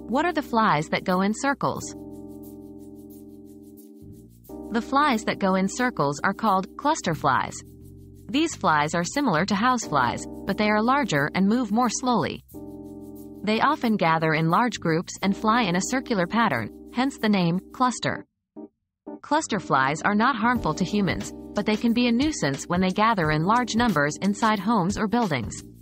What are the flies that go in circles? The flies that go in circles are called cluster flies. These flies are similar to houseflies, but they are larger and move more slowly. They often gather in large groups and fly in a circular pattern, hence the name cluster. Cluster flies are not harmful to humans, but they can be a nuisance when they gather in large numbers inside homes or buildings.